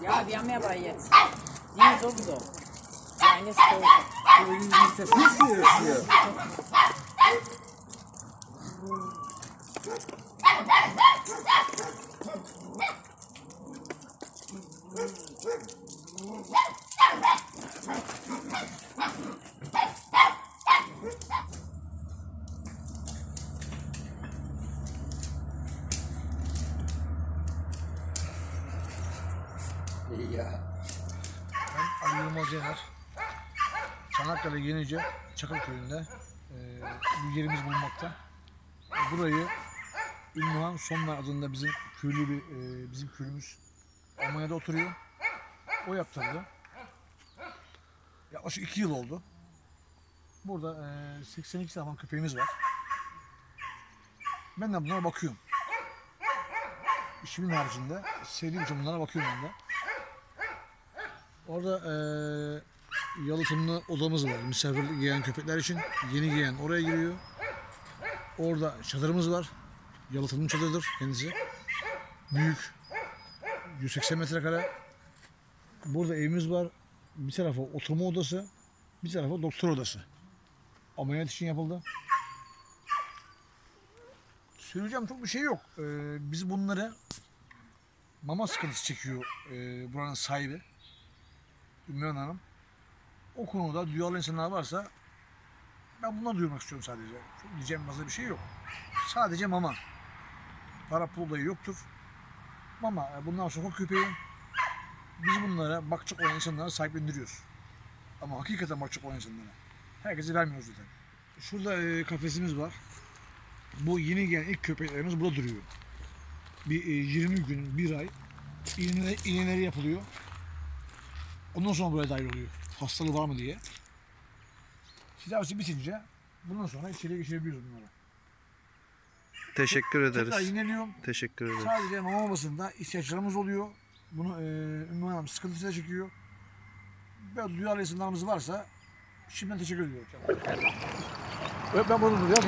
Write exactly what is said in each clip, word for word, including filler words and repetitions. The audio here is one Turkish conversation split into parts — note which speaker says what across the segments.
Speaker 1: Ja, die haben ja aber jetzt. Die sowieso. Eine ist tot.
Speaker 2: Aber wie ist das nicht hier? Ya.
Speaker 3: Ben Ali Yılmaz Yener. Çanakkale Yenice Çakırköy'ünde e, bir yerimiz bulunmakta. Burayı Ünlühan Sonlar adında bizim köylü bir e, bizim köylümüz Almanya'da oturuyor. O yaptırdı. Yaklaşık iki yıl oldu. Burada e, seksen iki tane köpeğimiz var. Ben de bunlara bakıyorum. İşimin haricinde sevdiğim için bunlara bakıyorum ben de. Orada e, yalıtımlı odamız var. Misafir giyen köpekler için. Yeni giyen oraya giriyor. Orada çadırımız var. Yalıtımlı çadırdır kendisi. Büyük. yüz seksen metrekare. Burada evimiz var. Bir tarafı oturma odası. Bir tarafı doktor odası. Ameliyat için yapıldı. Söyleyeceğim çok bir şey yok. Ee, biz bunları mama sıkıntısı çekiyor e, buranın sahibi. Ümmühan Hanım. O konuda duyarlı insanlar varsa ben bunları duyurmak istiyorum sadece. Çok diyeceğim fazla bir şey yok. Sadece mama. Para pul olayı yoktur. Mama bundan sokak köpeği. Biz bunlara bakacak olan insanlara sahiplendiriyoruz. Ama hakikaten bakacak olan insanlara. Herkese vermiyoruz zaten. Şurada e, kafesimiz var. Bu yeni gelen ilk köpeklerimiz burada duruyor. Bir e, yirmi gün, bir ay iğneleri, iğneleri yapılıyor. Ondan sonra buraya dahil oluyor. Hastalığı var mı diye. Tedavisi bitince bundan sonra içeriye geçirebiliyoruz bunlara.
Speaker 4: Teşekkür ederiz.
Speaker 3: Tekrar yineliyorum.
Speaker 4: Teşekkür ederiz.
Speaker 3: Sadece mama babasında ihtiyaçlarımız oluyor. Bunu e, Ümmühan Hanım sıkıntısıyla çekiyor. Böyle duyarlı insanlarımız varsa şimdiden teşekkür ediyorum. Evet, ben bunu duyuyorum.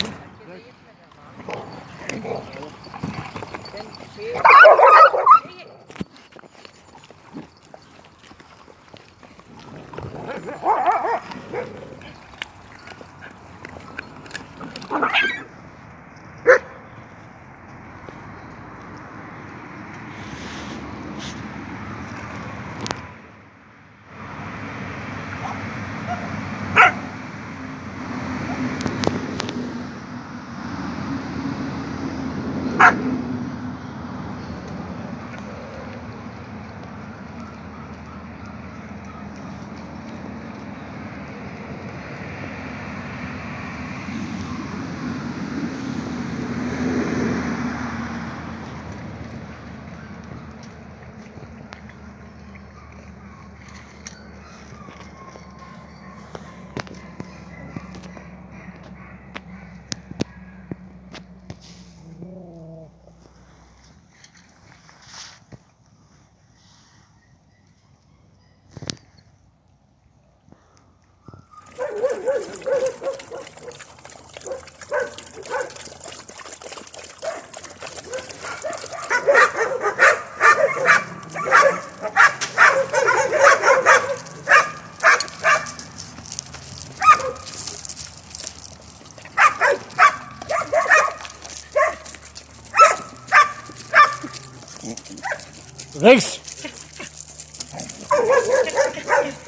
Speaker 3: Rex!